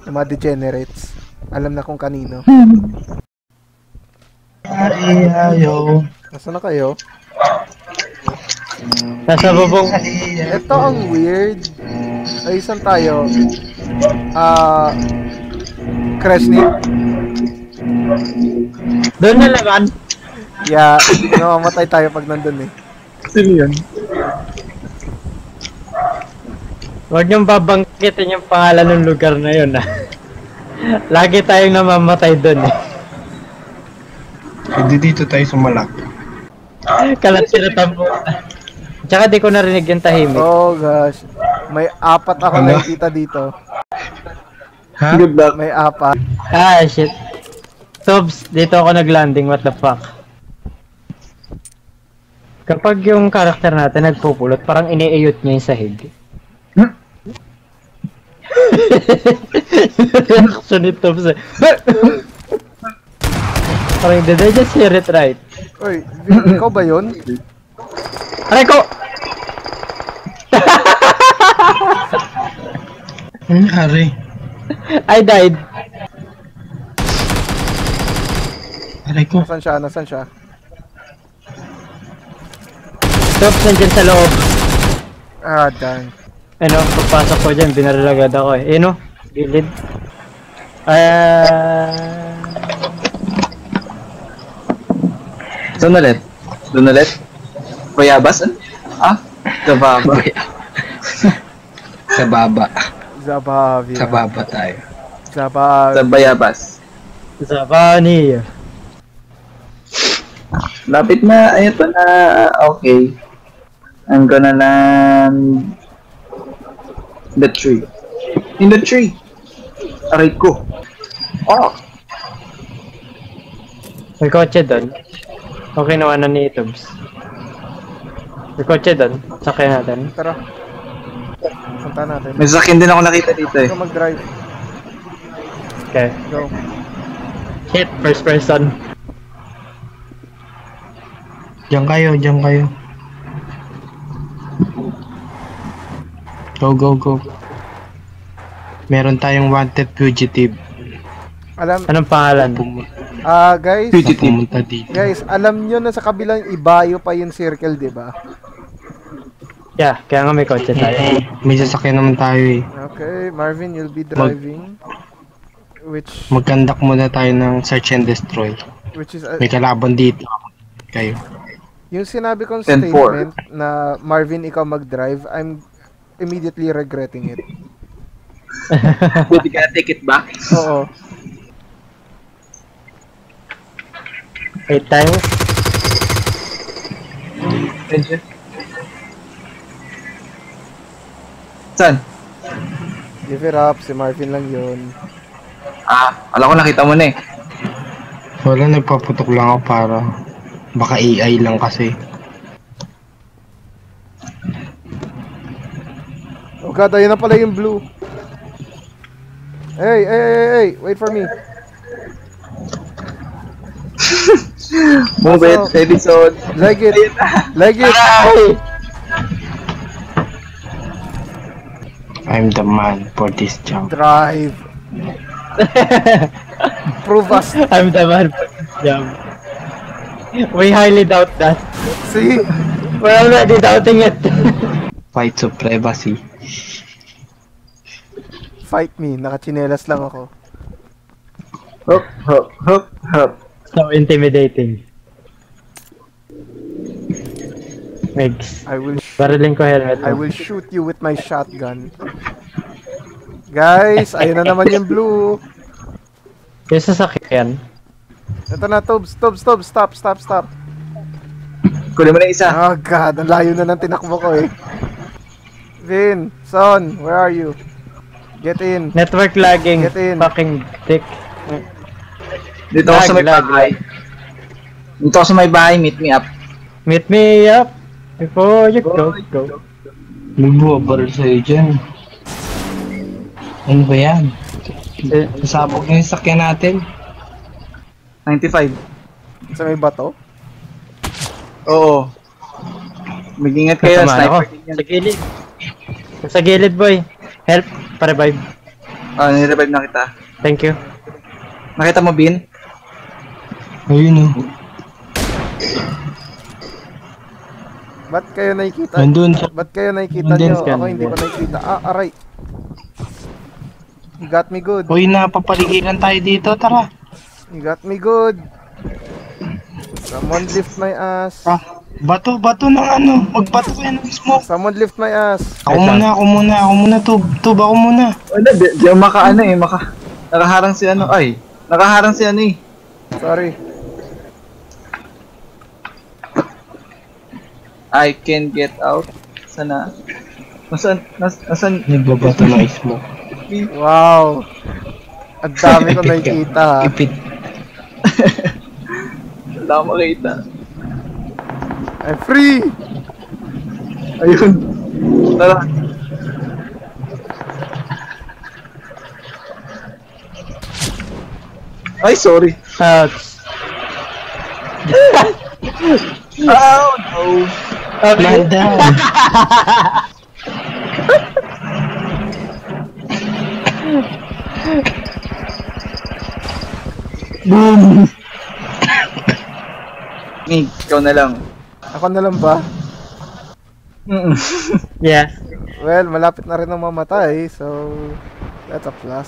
Yung mga degenerates. Alam na kung kanino. Ayaw. Nasaan na kayo? Nasa bubong. Ito ang weird. Ay, saan tayo? Kresnik? Doon na naman. Yeah, namamatay tayo pag nandun eh. Sino yun? Huwag niyong babangkitin yung pangalan ng lugar na yun ah. Lagi tayong namamatay doon eh. Hindi dito tayo sumalak. Kalat sinatampo. Tsaka di ko narinig yung tahimik. Oh gosh. May 4 ako nakikita dito. Ha? Good luck. May 4. Ah, shit. Sobs, dito ako naglanding, what the fuck. Kapag yung karakter natin nagpupulot, parang iniiyot niya yung sahig. Reaction ni Sobs eh. Parang, did I just hear it right? Uy, ikaw ba yun? Aray ko! Ano hari? I died. Aray ko. Nasaan siya? Nasaan siya? Sobs, nandyan sa loob. Ah, dang. Ano, pagpasok ko dyan, binaril agad ako eh. Ano? Gilid. Saan ulit? Doon ulit? Bayabas? Ah? Sa baba. Sa baba. Zabavia. Sa baba tayo. Sa Zabavia. bayabas. Zabani. Lapit na. Ayun pa na. Okay. I'm gonna land the tree. In the tree. Aray ko. Oh! May kotse doon. Okay naman na ni Tubs. May kotse doon. Sakyan natin. Tara. Punta natin. May sasakyan din ako nakita dito eh. Ikaw mag-drive. Okay. Go. Hit, first person. Diyan kayo, diyan kayo. Go, go, go. Meron tayong wanted fugitive. Alam, Anong pangalan? guys. Na pumunta dito. Guys, alam nyo na sa kabilang ibayo pa yung circle, di ba? Yeah, kaya nga may kotse tayo. May sasakyan naman tayo eh. Okay, Marvin, you'll be driving. Which Magkandak muna tayo ng search and destroy. is May kalaban dito. Kayo. yung sinabi kong 10-4. statement na Marvin, ikaw mag-drive, I'm immediately regretting it. Buti ka take it back. Oo. Wait tayo. Saan? Give it up, si Marvin lang yun. Ah, alam ko nakita mo na eh. Wala, nagpaputok lang ako para baka AI lang kasi. Oh god, ayun na pala yung blue. Hey, wait for me. Move it, episode. Leg it, leg it. I'm the man for this jump. Drive. Prove us. I'm the man for this job. We highly doubt that. See? We're already doubting it. Fight supremacy. Fight me, nakachinelas lang ako. Hop, hop, hop, hop. So intimidating. Megs. I will Bariling ko helmet. I will shoot you with my shotgun. Guys, ayun na naman yung blue. Yung sasakyan. Ito na, Tobs, stop. Kunin mo na isa. Oh god, ang layo na ng tinakbo ko eh. Vin, Son, where are you? Get in. Network lagging. Get in. Fucking dick. Dito ako sa may Lag. bahay. Dito ako sa may bahay, meet me up. Meet me up before you go. May buwabaril sa'yo dyan. Ano ba yan? Sasabog na yung sakyan natin. 95. Sa may bato? Oo. Mag-ingat kayo, Kasama ako. sniper din yan. Sa gilid. Sa gilid boy. Help. Pa-revive. Ah, nirevive na kita. Thank you. Nakita mo, Bin? Ayun oh. Ba't kayo nakikita? Nandun sa... Ba't kayo nakikita Nandun nyo? siya. Ako hindi ko nakikita. Ah, aray. You got me good. Uy, napapaligiran tayo dito, tara. You got me good. Someone lift my ass. Ah, bato ng ano. Magbato kayo ng smoke. Someone lift my ass. Ako muna, tub, ako muna. Wala, di ako nakaharang si ano, ay. Nakaharang si ano eh. Sorry. I can get out. Sana. Nasaan? Nagbabato ng smoke. Wow. Ang dami ko nakikita ha. Ipit. Wala akong makita. I'm free! Ayun. Tara. Ay, sorry. Ouch. Oh, no. Man down. Boom! Mig, ikaw na lang. Ako na lang ba? Yeah. Well, malapit na rin ang mamatay, so that's a plus.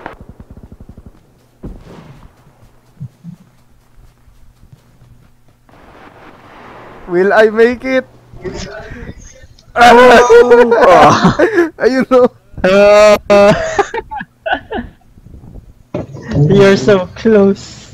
Will I make it? Ayun o. You're so close.